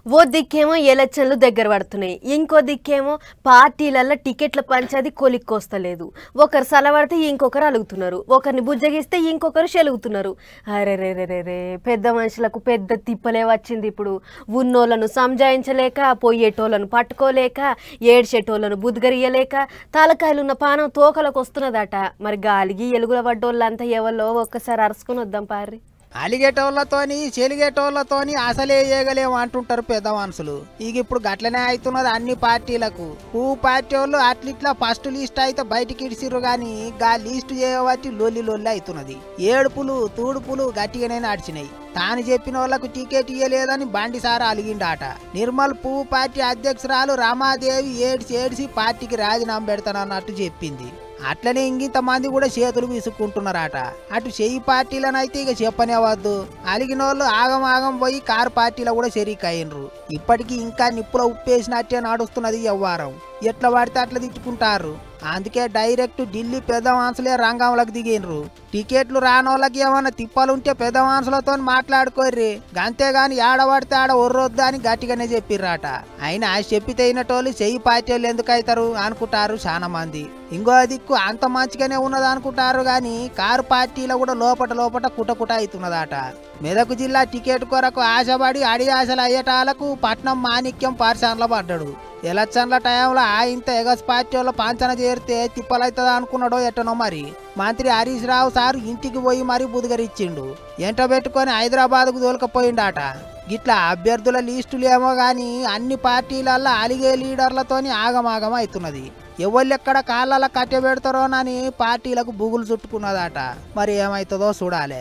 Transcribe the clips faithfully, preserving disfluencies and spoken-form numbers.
ఓ దిక్కేమో ఎలక్షన్లు దగ్గర పడుతున్నాయి, ఇంకో దిక్కేమో పార్టీలలో టికెట్ల పంచేది కొలిక్కొస్తలేదు. ఒకరు సలవడితే ఇంకొకరు అలుగుతున్నారు, ఒకరిని బుజ్జగిస్తే ఇంకొకరు చెలుగుతున్నారు. అరే రే రే రే రే పెద్ద మనుషులకు పెద్ద తిప్పలే వచ్చింది. ఇప్పుడు ఉన్నోళ్ళను సంజాయించలేక, పోయేటోళ్ళను పట్టుకోలేక, ఏడ్చేటోళ్ళను బుద్గరియలేక, తలకాయలున్న పానం తోకలకు వస్తున్నదట. మరి గాలిగి ఎలుగుల పడ్డోళ్ళంతా ఎవరో ఒక్కసారి అరుసుకుని వద్దాం పారి. అలిగేటోళ్ళతోని చెలిగేటోళ్ళతోని అసలే ఏగలేము అంటుంటారు పెద్ద మనుషులు. ఇక ఇప్పుడు గట్లనే అవుతున్నది అన్ని పార్టీలకు. పూ పార్టీ వాళ్ళు అట్లిట్లా ఫస్ట్ లిస్ట్ అయితే బయటికి ఇడిసిర్రు గాని గా లిస్ట్ చేయబట్టి లొల్లి లొల్లి అవుతున్నది. ఏడుపులు తూడుపులు గట్టిగానే నడిచినాయి. తాను చెప్పిన వాళ్ళకు టికెట్ ఇయ్యలేదని బండిసారా అలిగిండాట. నిర్మల్ పువ్వు పార్టీ అధ్యక్షురాలు రమాదేవి ఏడ్చి ఏడ్చి పార్టీకి రాజీనామా పెడతానన్నట్టు చెప్పింది. అట్లనే ఇంకింత మంది కూడా చేతులు విసుక్కుంటున్నారట. అటు చెయ్యి పార్టీలనైతే ఇక చెప్పనేవద్దు. అలిగినోళ్ళు ఆగం ఆగం పోయి కారు పార్టీలో కూడా షరీకయ్యిండ్రు. ఇప్పటికీ ఇంకా నిప్పుల ఉప్పేసినట్టే నడుస్తున్నది వ్యవహారం. ఎట్లా పడితే అట్లా తిట్టుకుంటారు. అందుకే డైరెక్ట్ ఢిల్లీ పెద్ద మనుషులే రంగంలోకి దిగిండ్రు. టికెట్లు రానోళ్ళకి ఏమన్నా తిప్పాలుంటే పెద్ద మనుషులతో మాట్లాడుకోర్రి, అంతేగాని ఆడబడితే ఆడ ఒర్రొద్దు అని గట్టిగానే చెప్పిర్రాట. అయినా చెప్పితే అయినటోళ్ళు చెయ్యి పార్టీ వాళ్ళు ఎందుకు అవుతారు అనుకుంటారు చాలా మంది. ఇంకో దిక్కు అంత మంచిగానే ఉన్నది అనుకుంటారు గాని కారు పార్టీలో కూడా లోపట లోపట కుటకుట అవుతున్నదట. మెదక్ జిల్లా టికెట్ కొరకు ఆశపడి అడి ఆశలు అయ్యేటాలకు పట్నం మాణిక్యం పార్శాన్లో పడ్డాడు. ఎలక్షన్ల టైంలో ఇంత ఎగస్ పార్టీ వాళ్ళు పాంచన చేరితే తిప్పలవుతుందా అనుకున్నాడో ఎట్టనో మరి. మంత్రి హరీష్ రావు సార్ ఇంటికి పోయి మరీ బుధగరిచ్చిండు. ఎంట పెట్టుకొని హైదరాబాద్కు దోలుకపోయిండాట. గిట్లా అభ్యర్థుల లిస్టులు ఏమో గాని అన్ని పార్టీలల్లో అలిగే లీడర్లతోని ఆగమాగం అవుతున్నది. ఎవళ్ళెక్కడ కాళ్ళ కట్టె పెడతారోనని పార్టీలకు బుగులు చుట్టుకున్నదట. మరి ఏమవుతుందో చూడాలి.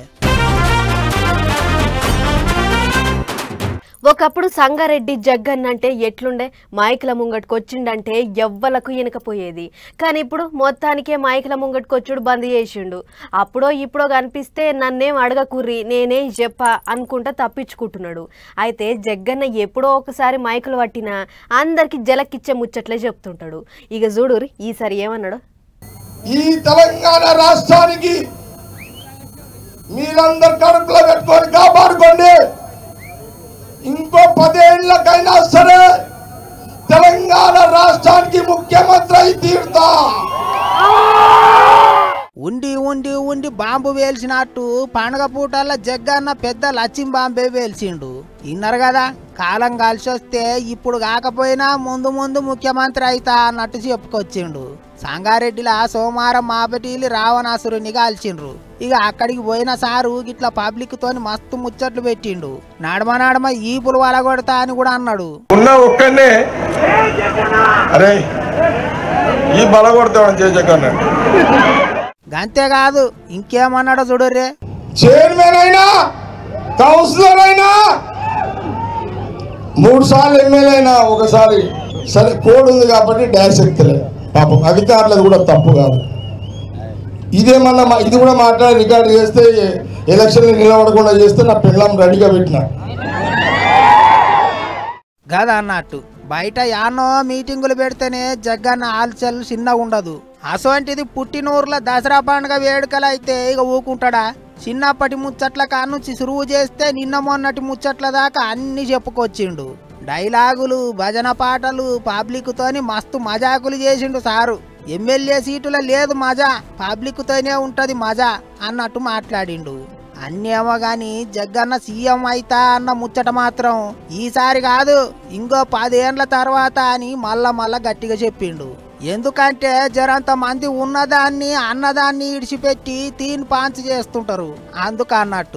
ఒకప్పుడు సంగారెడ్డి జగ్గన్న అంటే ఎట్లుండే, మైకుల ముంగట్టుకు వచ్చిండంటే ఎవ్వలకు వెనకపోయేది. కానీ ఇప్పుడు మొత్తానికే మైకుల ముంగట్టుకు వచ్చుడు బంద్ చేసిండు. అప్పుడో ఇప్పుడో కనిపిస్తే నన్నేం అడగకుర్రి నేనే చెప్పా అనుకుంటా తప్పించుకుంటున్నాడు. అయితే జగ్గన్న ఎప్పుడో ఒకసారి మైకులు పట్టినా అందరికి జలకిచ్చే ముచ్చట్లే చెప్తుంటాడు. ఇక చూడురి ఈసారి ఏమన్నాడు. ఈ తెలంగాణ రాష్ట్రానికి మీరందరు కడుపులో పెట్టుకొని కాపాడుకోండి. ఇంకో పదేళ్లకైనా సరే తెలంగాణ రాష్ట్రానికి ముఖ్యమంత్రి అయి తీరుతా. ఉండి ఉండి ఉండి బాంబు వేల్చినట్టు పండుగ పూటల్లో జగ్గన్న పెద్ద లచ్చిం బాంబే వేల్చిండు. ఇన్నారు కదా, కాలం కలిసి వస్తే ఇప్పుడు కాకపోయినా ముందు ముందు ముఖ్యమంత్రి అయితా అన్నట్టు చెప్పుకొచ్చిండు. సంగారెడ్డిలా సోమవారం మాపటిలి రావణాసురుని కాల్చిండ్రు. ఇక అక్కడికి పోయిన సారు గిట్లా పబ్లిక్ తోని మస్తు ముచ్చట్లు పెట్టిండు. నడమ నడమ ఈ పులు వలగొడతా అని కూడా అన్నాడు. ఉన్న ఒక్కనే అరే ఈ బలగొడతామని అంతేకాదు ఇంకేమన్నాడో చూడరే. చైర్మన్ అయినా కౌన్సిలర్ అయినా మూడు సార్లు ఎమ్మెల్యే అయినా ఒకసారి సరే కోడ్ ఉంది కాబట్టి డాష్ ఎక్తలే. పాపం అధికారులు కూడా తప్పు కాదు. ఇదేమన్నా ఇది కూడా మాట్లాడి రికార్డు చేస్తే ఎలక్షన్ నిలబడకుండా చేస్తే నా పిల్లం రెడీగా పెట్టిన కదా అన్నట్టు. బయట యానో మీటింగులు పెడితేనే జగ్గన్న ఆల్చల్ చిన్నగా ఉండదు. అసోంటిది పుట్టినూరులో దసరా పండుగ వేడుకలు అయితే ఇక ఊకుంటాడా? చిన్నప్పటి ముచ్చట్ల కానుంచి సురువు చేస్తే నిన్న మొన్నటి ముచ్చట్ల దాకా అన్ని చెప్పుకొచ్చిండు. డైలాగులు భజన పాటలు పబ్లిక్ తోని మస్తు మజాకులు చేసిండు సారు. ఎమ్మెల్యే సీటులో లేదు మజా, పబ్లిక్ తోనే ఉంటది మజా అన్నట్టు మాట్లాడిండు. అన్నేమో గాని జగ్గన్న సీఎం అయితా అన్న ముచ్చట మాత్రం ఈసారి కాదు ఇంకో పదేండ్ల తర్వాత అని మళ్ళా మళ్ళా గట్టిగా చెప్పిండు. ఎందుకంటే జరంత మంది ఉన్నదాన్ని అన్నదాన్ని ఇడిచిపెట్టి తీన్ పాంచ్ చేస్తుంటారు అందుకు అన్నట్టు.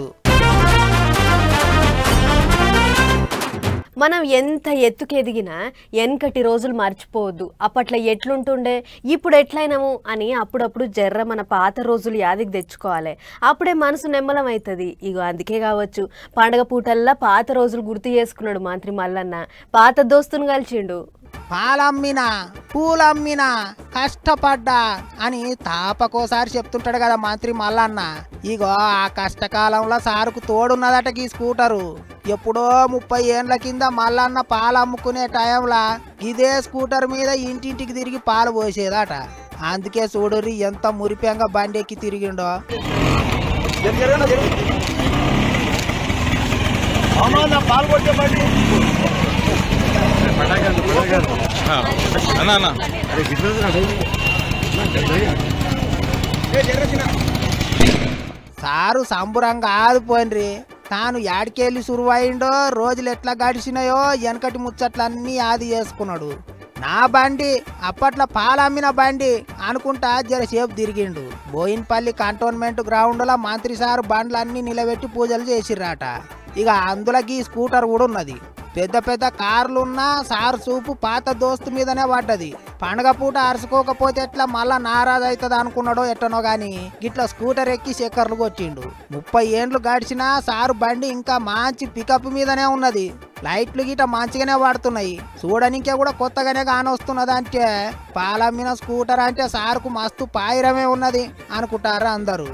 మనం ఎంత ఎత్తుకు ఎదిగినా వెనకటి రోజులు మర్చిపోవద్దు. అప్పట్లో ఎట్లుంటుండే ఇప్పుడు ఎట్లయినాము అని అప్పుడప్పుడు జర్ర మన పాత రోజులు యాదికి తెచ్చుకోవాలి. అప్పుడే మనసు నెమ్మలం అవుతుంది. ఇగో అందుకే కావచ్చు పండగ పూటల్లా పాత రోజులు గుర్తు చేసుకున్నాడు మంత్రి మల్లన్న. పాత దోస్తును కలిసిండు. పాలమ్మినా పూలమ్మినా కష్టపడ్డా అని తాపకోసారి చెప్తుంటాడు కదా మంత్రి మల్లన్న. ఇగో ఆ కష్టకాలంలో సారుకు తోడున్నదట ఈ స్కూటరు. ఎప్పుడో ముప్పై ఏండ్ల కింద మల్లన్న పాలు అమ్ముకునే టైంలో ఇదే స్కూటర్ మీద ఇంటింటికి తిరిగి పాలు పోసేదట. అందుకే చూడుర్రి ఎంత మురిపెంగా బండి ఎక్కి తిరిగిండో. పాలు సారు సంబురంగా ఆదిపోయినరి తాను యాడికెళ్ళి సురువైండో రోజులు ఎట్లా గడిచినాయో వెనకటి ముచ్చట్లన్నీ ఆది చేసుకున్నాడు. నా బండి అప్పట్లో పాలమ్మిన బండి అనుకుంటా జరసేపు తిరిగిండు. బోయిన్పల్లి కంటోన్మెంట్ గ్రౌండ్లో మంత్రి సారు బండ్లన్నీ నిలబెట్టి పూజలు చేసిర్రాట. ఇక అందులోకి స్కూటర్ కూడా ఉన్నది. పెద్ద పెద్ద కార్లున్నా సారు చూపు పాత దోస్తు మీదనే పడ్డది. పండగ పూట అరుచుకోకపోతే ఎట్లా మళ్ళా నారాజు అవుతుంది అనుకున్నాడో ఎట్టనో గాని గిట్లా స్కూటర్ ఎక్కి చక్కర్లు కొట్టిండు. ముప్పై ఏండ్లు గడిచినా సారు బండి ఇంకా మంచి పికప్ మీదనే ఉన్నది. లైట్లు గిట మంచిగానే పడుతున్నాయి. చూడనికే కూడా కొత్తగానే కానొస్తున్నది. అంటే పాలమ్మిన స్కూటర్ అంటే సారుకు మస్తు పాయిరమే ఉన్నది అనుకుంటారు అందరూ.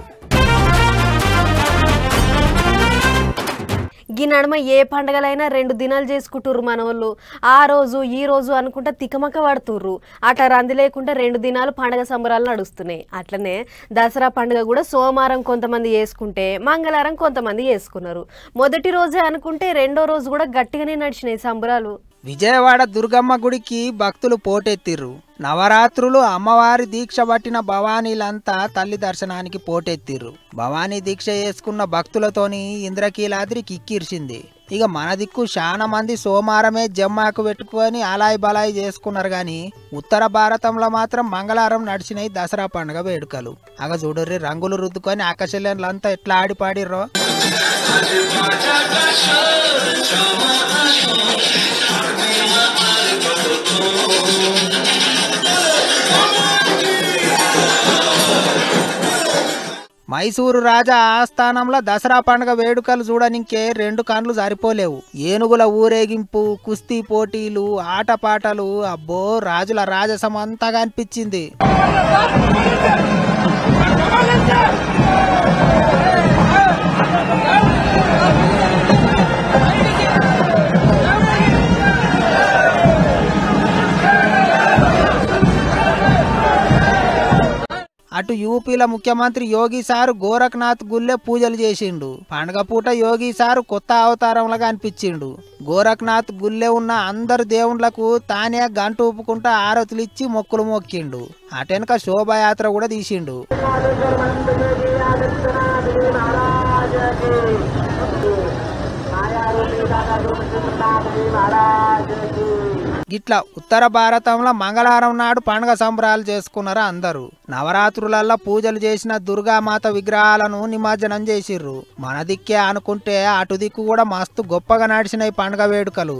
ఈ నడుమ ఏ పండగలైనా రెండు దినాలు చేసుకుంటుర్రు మనోళ్ళు. ఆ రోజు ఈ రోజు అనుకుంటా తికమక పడుతుర్రు. అట్లా రంది లేకుండా రెండు దినాలు పండగ సంబరాలు నడుస్తున్నాయి. అట్లనే దసరా పండుగ కూడా సోమవారం కొంతమంది చేసుకుంటే మంగళవారం కొంతమంది చేసుకున్నారు. మొదటి రోజే అనుకుంటే రెండో రోజు కూడా గట్టిగానే నడిచినాయి సంబరాలు. విజయవాడ దుర్గమ్మ గుడికి భక్తులు పోటెత్తిర్రు. నవరాత్రులు అమ్మవారి దీక్ష పట్టిన భవానీలంతా తల్లి దర్శనానికి పోటెత్తిర్రు. భవానీ దీక్ష చేసుకున్న భక్తులతోని ఇంద్రకీలాద్రి కిక్కిర్చింది. ఇక మన దిక్కు చాలా మంది సోమవారమే జమ్మాకు పెట్టుకొని అలాయి బలాయి చేసుకున్నారు. గాని ఉత్తర భారతంలో మాత్రం మంగళవారం నడిచినాయి దసరా పండుగ వేడుకలు. అగ చూడర్రి రంగులు రుద్దుకొని ఆకాశల్లంతా ఎట్లా ఆడిపాడిర్రో. మైసూరు రాజా ఆస్థానంలో దసరా పండుగ వేడుకలు చూడనికే రెండు కండ్లు సరిపోలేవు. ఏనుగుల ఊరేగింపు, కుస్తీ పోటీలు, ఆటపాటలు, అబ్బో రాజుల రాజసం అంతగా అనిపించింది. అటు యూపీల ముఖ్యమంత్రి యోగి సారు గోరఖ్నాథ్ గుళ్ళే పూజలు చేసిండు. పండగ పూట యోగి సారు కొత్త అవతారంలాగా అనిపించిండు. గోరఖ్నాథ్ గుళ్ళే ఉన్న అందరు దేవుళ్లకు తానే గంట ఊపుకుంటా ఆరతులు ఇచ్చి మొక్కులు మొక్కిండు. అటెనక శోభాయాత్ర కూడా తీసిండు. గిట్లా ఉత్తర భారతంలో మంగళవారం నాడు పండుగ సంబరాలు చేసుకున్నారు అందరూ. నవరాత్రులల్లో పూజలు చేసిన దుర్గామాత విగ్రహాలను నిమజ్జనం చేసిర్రు. మన దిక్కే అనుకుంటే అటు దిక్కు కూడా మస్తు గొప్పగా నడిచినాయి పండుగ వేడుకలు.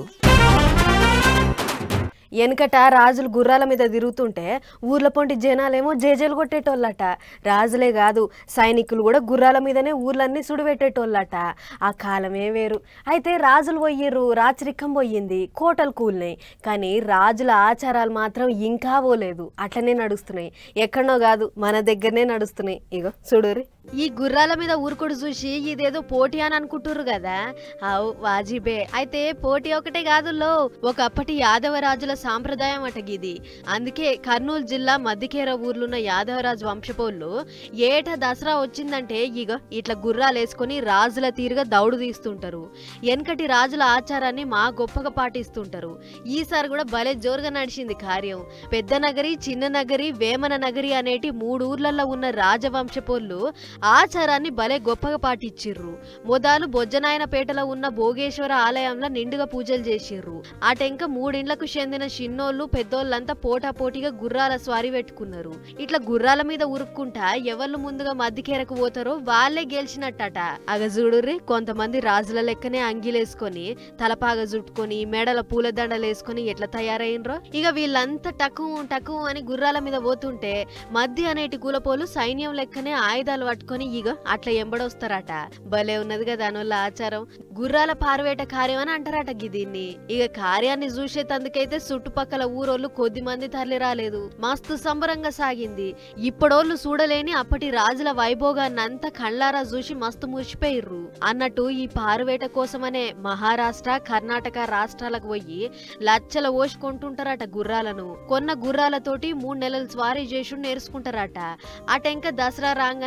వెనకట రాజులు గుర్రాల మీద తిరుగుతుంటే ఊర్ల పొంటి జనాలేమో జేజేలు కొట్టేటోళ్ళట. రాజులే కాదు సైనికులు కూడా గుర్రాల మీదనే ఊర్లన్నీ సుడిపెట్టేటోళ్ళట. ఆ కాలమే వేరు. అయితే రాజులు పోయిర్రు, రాచరికం పోయింది, కోటలు కూలినాయి. కానీ రాజుల ఆచారాలు మాత్రం ఇంకా పోలేదు, అట్లనే నడుస్తున్నాయి. ఎక్కడనో కాదు మన దగ్గరనే నడుస్తున్నాయి. ఇగో చూడురి. ఈ గుర్రాల మీద ఊరుకుడు చూసి ఇదేదో పోటీ అని అనుకుంటుర్రు కదా. అవు వాజిబే. అయితే పోటీ ఒకటే కాదులో, ఒకప్పటి యాదవ రాజుల సాంప్రదాయం అటగిది. అందుకే కర్నూలు జిల్లా మద్దికేర ఊర్లున్న యాదవరాజు వంశపోళ్ళు ఏటా దసరా వచ్చిందంటే ఇగ ఇట్లా గుర్రాలు వేసుకొని రాజుల తీరుగా దౌడు తీస్తుంటారు. వెనకటి రాజుల ఆచారాన్ని మా గొప్పగా పాటిస్తుంటారు. ఈసారి కూడా భలే జోరుగా నడిచింది కార్యం. పెద్ద నగరి, చిన్న నగరి, వేమన నగరి అనేటి మూడు ఊర్లలో ఉన్న రాజవంశపోళ్ళు ఆచారాన్ని భలే గొప్పగా పాటించిర్రు. మొదలు బొజ్జనాయనపేటలో ఉన్న భోగేశ్వర ఆలయంలో నిండుగా పూజలు చేసిర్రు. ఆ టెంక మూడిండ్లకు చెందిన చిన్నోళ్ళు పెద్దోళ్ళంతా పోటా పోటీగా గుర్రాల స్వారీ పెట్టుకున్నారు. ఇట్లా గుర్రాల మీద ఉరుక్కుంటా ఎవళ్ళు ముందుగా మద్దికేరకు పోతారో వాళ్ళే గెలిచినట్టట. అగజూడుర్రి కొంతమంది రాజుల లెక్కనే అంగిలేసుకొని తలపాగ జుట్టుకొని మెడల పూలదండలు వేసుకొని ఎట్లా తయారైనరో. ఇక వీళ్ళంతా టకు టకు అని గుర్రాల మీద పోతుంటే మద్ది అనేటి కులపోలు సైన్యం లెక్కనే ఆయుధాలు పట్టుకొని ఇగ అట్లా ఎంబడొస్తారట. భలే ఉన్నది కదా దానివల్ల ఆచారం. గుర్రాల పారవేట కార్యం అని అంటారట దీన్ని. ఇక కార్యాన్ని చూసేతందుకైతే చుట్టుపక్కల ఊరోళ్ళు కొద్ది మంది తరలి రాలేదు. మస్తు సంబరంగా సాగింది. ఇప్పడోళ్ళు చూడలేని అప్పటి రాజుల వైభోగాన్నంతా కళ్ళారా చూసి మస్తు మురిసిపోయిర్రు. అన్నట్టు ఈ పారువేట కోసమనే మహారాష్ట్ర, కర్ణాటక రాష్ట్రాలకు పోయి లచ్చల ఓసుకుంటుంటారట గుర్రాలను. కొన్న గుర్రాలతోటి మూడు నెలలు స్వారీ చేసి నేర్చుకుంటారట. అటెంక దసరా రాగానే ఇట్లా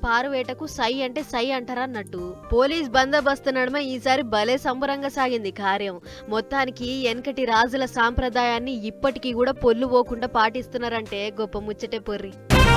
పారువేటకు సై అంటే సై అంటారన్నట్టు. పోలీస్ బందోబస్తు నడుమ ఈసారి భలే సంబరంగా సాగింది కార్యం. మొత్తానికి వెనకటి రాజుల సాంప్రదాయాన్ని ఇప్పటికీ కూడా పొల్లు పోకుండా పాటిస్తున్నారంటే గొప్ప ముచ్చటే పొర్రి.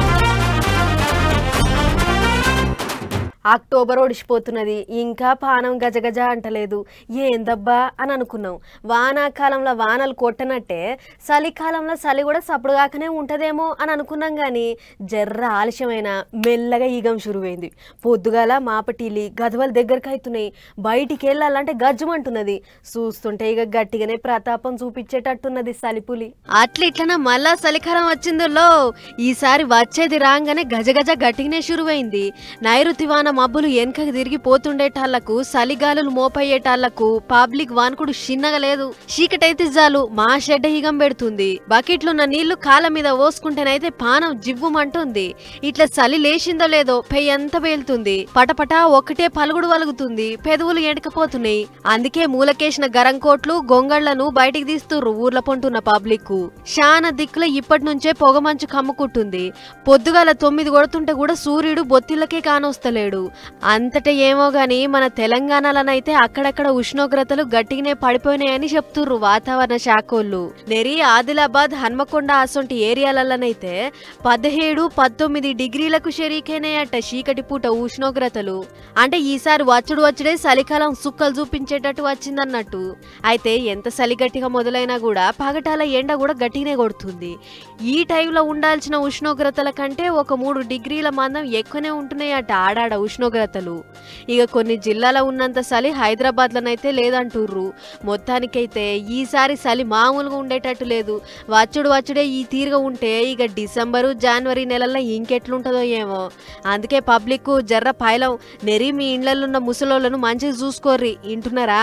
అక్టోబర్ ఒడిసిపోతున్నది, ఇంకా పానం గజగజ అంటలేదు. ఏందబ్బా అని అనుకున్నాం. వానాకాలంలో వానలు కొట్టనట్టే చలికాలంలో చలి కూడా సప్పుడుగాకనే ఉంటదేమో అని అనుకున్నాం. కానీ జర్ర ఆలస్యమైన మెల్లగా ఈగం షురువైంది. పొద్దుగాల మాపటీలి గదవల దగ్గరకు అవుతున్నాయి. బయటికి వెళ్ళాలంటే గజ్జమంటున్నది. చూస్తుంటే ఇక గట్టిగానే ప్రతాపం చూపించేటట్టున్నది చలిపులి. అట్లా ఇట్లన మళ్ళా చలికాలం వచ్చిందో. ఈసారి వచ్చేది రాగానే గజగజ గట్టిగానే షురువైంది. నైరుతి వాన మబ్బులు వెనకకి తిరిగి పోతుండేటాళ్లకు, చలిగాలులు మోపయ్యేటాళ్లకు పబ్లిక్ వానుకుడు చిన్నగా లేదు. చీకటైతే జాలు మా షెడ్డ ఈగం పెడుతుంది. బకెట్లున్న నీళ్లు కాళ్ళ మీద పోసుకుంటేనైతే పానం జివ్వుమంటుంది. ఇట్లా చలి లేచిందో లేదో పెయ్యంత పేలుతుంది. పటపట ఒక్కటే పలుగుడు వలుగుతుంది. పెదవులు ఎండకపోతున్నాయి. అందుకే మూలకేసిన గరం కోట్లు గొంగళ్లను బయటికి తీస్తుర్రు ఊర్ల పొంటున్న పబ్లిక్. శాన దిక్కుల ఇప్పటి నుంచే పొగమంచు కమ్ముకుంటుంది. పొద్దుగాల తొమ్మిది కొడుతుంటే కూడా సూర్యుడు బొత్తిళ్లకే కానొస్తలేడు. అంతటా ఏమో గాని మన తెలంగాణలోనైతే అక్కడక్కడ ఉష్ణోగ్రతలు గట్టిగానే పడిపోయినాయని చెప్తుర్రు వాతావరణ శాఖోళ్ళు. నెరి ఆదిలాబాద్ హన్మకొండ అసొంటి ఏరియాలలోనైతే పదిహేడు పద్దొమ్మిది డిగ్రీలకు షరీకైనాయట చీకటి పూట ఉష్ణోగ్రతలు. అంటే ఈసారి వచ్చుడు వచ్చుడే చలికాలం సుక్కలు చూపించేటట్టు వచ్చిందన్నట్టు. అయితే ఎంత చలి గట్టిగా మొదలైనా కూడా పగటాల ఎండ కూడా గట్టిగానే కొడుతుంది. ఈ టైంలో ఉండాల్సిన ఉష్ణోగ్రతల కంటే ఒక మూడు డిగ్రీల మందం ఎక్కువనే ఉంటున్నాయట ఆడాడ ఉష్ణోగ్రతలు. ఇక కొన్ని జిల్లాలో ఉన్నంత చలి హైదరాబాద్ లోనైతే లేదంటుర్రు. మొత్తానికైతే ఈసారి చలి మామూలుగా ఉండేటట్టు లేదు. వచ్చుడు వచ్చుడే ఈ తీరుగా ఉంటే ఇక డిసెంబరు జనవరి నెలల్లో ఇంకెట్లుంటుందో ఏమో. అందుకే పబ్లిక్ జర్ర పైలం నెరి మీ ఇండ్లలో ఉన్న ముసలోళ్ళను మంచిగా చూసుకోర్రి. ఇంటున్నారా?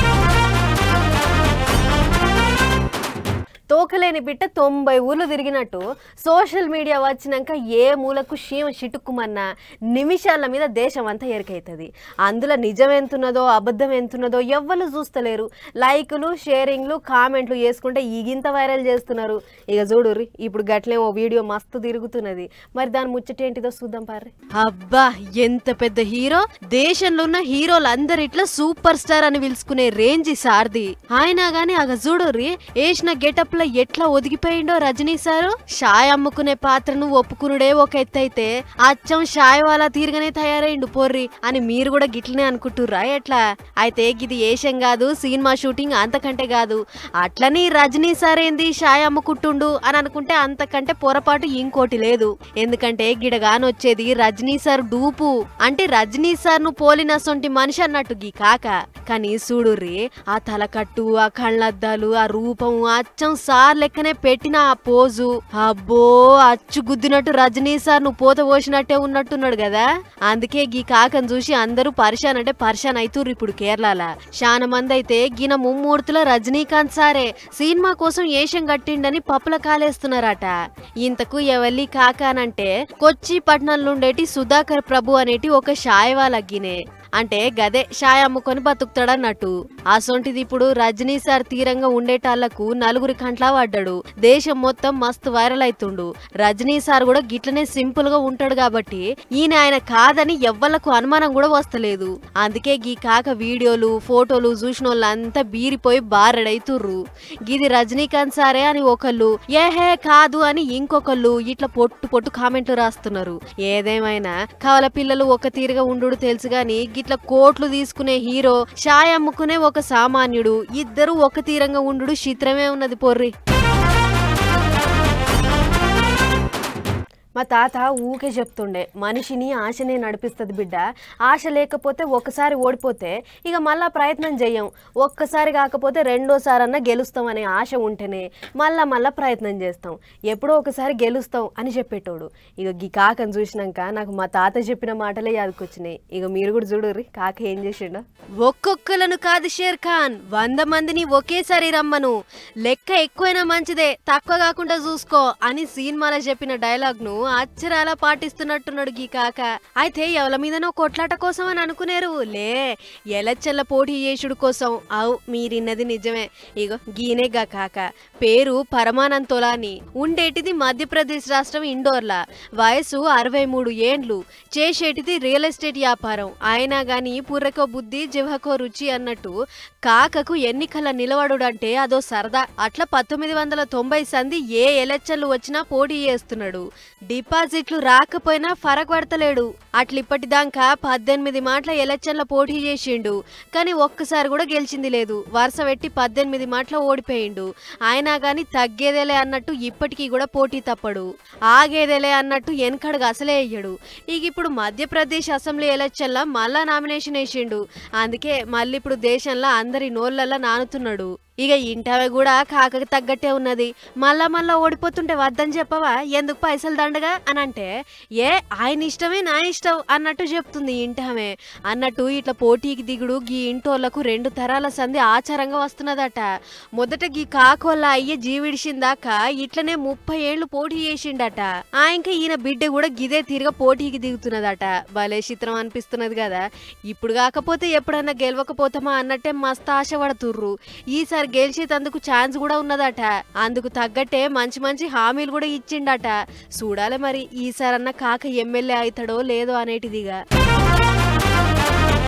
తోకలేని బిట్ట తొంభై ఊర్లు తిరిగినట్టు సోషల్ మీడియా వచ్చినాక ఏ మూలకు షీమ చిటుక్కుమన్నా నిమిషాల మీద దేశం అంతా ఎరికైతుంది. అందులో నిజం ఎంతున్నదో అబద్ధం ఎంతున్నదో ఎవ్వరు చూస్తలేరు. లైకులు షేరింగ్లు కామెంట్లు చేసుకుంటే ఈగింత వైరల్ చేస్తున్నారు. ఇక చూడుర్రి ఇప్పుడు గట్లే ఓ వీడియో మస్తు తిరుగుతున్నది. మరి దాని ముచ్చటేంటిదో చూద్దాం పార్రి. అబ్బా ఎంత పెద్ద హీరో! దేశంలో ఉన్న హీరోలందరు ఇట్లా సూపర్ స్టార్ అని పిలుచుకునే రేంజ్ సార్ది. అయినా గానీ అగ చూడుర్రి వేసిన గెటప్ ఎట్లా ఒదిగిపోయిండో రజనీ సారు. షాయ్ అమ్ముకునే పాత్రను ఒప్పుకునుడే ఒక ఎత్తైతే అచ్చం షాయ్ వాళ్ళ తీరుగానే తయారైండు పొర్రి అని మీరు కూడా గిట్లనే అనుకుంటుర్రా ఎట్లా? అయితే గిది ఏషం కాదు, సినిమా షూటింగ్ అంతకంటే కాదు. అట్లని రజనీ సార్ ఏంది షాయ్ అమ్ముకుంటుండు అని అనుకుంటే అంతకంటే పొరపాటు ఇంకోటి లేదు. ఎందుకంటే గిడగానొచ్చేది రజనీ సార్ డూపు. అంటే రజనీ సార్ ను పోలిన సొంటి మనిషి అన్నట్టు గీ కాక. కానీ చూడుర్రి ఆ తలకట్టు, ఆ కళ్ళద్దాలు, ఆ రూపం అచ్చం సార్ లెక్కనే పెట్టిన ఆ పోజు. అబ్బో అచ్చు గుద్దినట్టు రజనీ సార్ నువ్వు పోత పోసినట్టే ఉన్నట్టున్నాడు కదా. అందుకే గీ కాకని చూసి అందరూ పరిశాన్ అంటే పరిశాన్ అవుతుర్రు ఇప్పుడు కేరళ. చాలా మంది అయితే గిన ముమ్మూర్తిలో రజనీకాంత్ సారే సినిమా కోసం ఏషం కట్టిండని పప్పుల కాలేస్తున్నారట. ఇంతకు ఎవల్లి కాకానంటే కొచ్చి పట్నంలో ఉండేటి సుధాకర్ ప్రభు అనేటి ఒక షాయ్ వాళ్ళగినే. అంటే గదే షాయ్ అమ్ముకొని బతుకుతాడన్నట్టు. అసొంటిది ఇప్పుడు రజనీ సార్ తీరంగా ఉండేటాళ్లకు నలుగురి కంట్లా పడ్డాడు. దేశం మొత్తం మస్తు వైరల్ అవుతుండు. రజనీ సార్ కూడా గిట్లనే సింపుల్ గా ఉంటాడు కాబట్టి ఈయన ఆయన కాదని ఎవ్వలకు అనుమానం కూడా వస్తలేదు. అందుకే గీ కాక వీడియోలు ఫోటోలు చూసిన వాళ్ళంతా బీరిపోయి బారెడైతుర్రు. గిది రజనీకాంత్ సారే అని ఒకళ్ళు, ఏహే కాదు అని ఇంకొకళ్ళు ఇట్లా పొట్టు పొట్టు కామెంట్లు రాస్తున్నారు. ఏదేమైనా కవల పిల్లలు ఒక తీరుగా ఉండు తెలుసు గాని ఇట్లా కోట్లు తీసుకునే హీరో, షాయ్ అమ్ముకునే ఒక సామాన్యుడు, ఇద్దరు ఒక తీరంగా ఉండు చిత్రమే ఉన్నది పొర్రి. మా తాత ఊకే చెప్తుండే, మనిషిని ఆశనే నడిపిస్తుంది బిడ్డ. ఆశ లేకపోతే ఒక్కసారి ఓడిపోతే ఇక మళ్ళా ప్రయత్నం చెయ్యం. ఒక్కసారి కాకపోతే రెండోసారి అన్నా గెలుస్తాం అనే ఆశ ఉంటేనే మళ్ళా మళ్ళా ప్రయత్నం చేస్తాం. ఎప్పుడో ఒకసారి గెలుస్తాం అని చెప్పేటోడు. ఇక ఈ కాకని చూసినాక నాకు మా తాత చెప్పిన మాటలే యాదకొచ్చినాయి. ఇక మీరు కూడా చూడుర్రి కాక ఏం చేసిండో. ఒక్కొక్కలను కాదు షేర్ ఖాన్, వంద మందిని ఒకేసారి రమ్మను. లెక్క ఎక్కువైనా మంచిదే, తక్కువ కాకుండా చూసుకో అని సినిమాలో చెప్పిన డైలాగ్ ను అచ్చరాలా పాటిస్తున్నట్టున్నాడు గీ కాక. అయితే ఎవల మీదనో కొట్లాట కోసం అని అనుకునేరు లే, ఎలచ్చల్ల పోటీ చేసుడు కోసం. అవు మీరిన్నది నిజమే. ఇగో గీనే గా కాక, పేరు పరమానంద్ తొలాని, ఉండేటిది మధ్యప్రదేశ్ రాష్ట్రం ఇండోర్లా, వయసు అరవై మూడు ఏండ్లు, చేసేటిది రియల్ ఎస్టేట్ వ్యాపారం. అయినా గాని పుర్రకో బుద్ధి జివహకో రుచి అన్నట్టు కాకకు ఎన్నికల నిలవడుడంటే అదో సరదా. అట్లా పంతొమ్మిది వందల తొంభై సంది ఏ ఎలక్షన్లు వచ్చినా పోటీ చేస్తున్నాడు. డిపాజిట్లు రాకపోయినా ఫరక్ పడతలేడు. అట్లిప్పటిదాకా పద్దెనిమిది మాటల ఎలక్షన్ల పోటీ చేసిండు, కానీ ఒక్కసారి కూడా గెలిచింది లేదు. వరుస పెట్టి పద్దెనిమిది మాటల ఓడిపోయిండు. అయినా గాని తగ్గేదేలే అన్నట్టు ఇప్పటికీ కూడా పోటీ తప్పడు, ఆగేదేలే అన్నట్టు వెనకడుగు అసలే వేయడు. ఇక ఇప్పుడు మధ్యప్రదేశ్ అసెంబ్లీ ఎలక్షన్ల మళ్ళా నామినేషన్ వేసిండు. అందుకే మళ్ళీ ఇప్పుడు దేశంలో అందరి నోళ్ళల్లో నానుతున్నాడు. ఇక ఇంటవే కూడా కాకకి తగ్గట్టే ఉన్నది. మళ్ళా మళ్ళా ఓడిపోతుంటే వద్దని చెప్పవా, ఎందుకు పైసలు దండగా అని అంటే, ఏ ఆయన ఇష్టమే నా ఇష్టం అన్నట్టు చెప్తుంది ఇంటమే. అన్నట్టు ఇట్లా పోటీకి దిగుడు గీ ఇంటోళ్లకు రెండు తరాల సంధి ఆచారంగా వస్తున్నదట. మొదట గీ కాకోళ్ళ అయ్యే జీవిడిసిందాక ఇట్లనే ముప్పై ఏళ్లు పోటీ చేసిండట. ఆయనకి ఈయన బిడ్డ కూడా గిదే తీరుగా పోటీకి దిగుతున్నదట. భలే చిత్రం అనిపిస్తున్నది కదా. ఇప్పుడు కాకపోతే ఎప్పుడన్నా గెలవకపోతామా అన్నట్టే మస్తు ఆశపడుతుర్రు. ఈసారి గెలిచేందుకు ఛాన్స్ కూడా ఉన్నదట. అందుకు తగ్గట్టే మంచి మంచి హామీలు కూడా ఇచ్చిండట. చూడాలి మరి ఈసారన్నా కాక ఎమ్మెల్యే అవుతాడో లేదో అనేటిదిగా.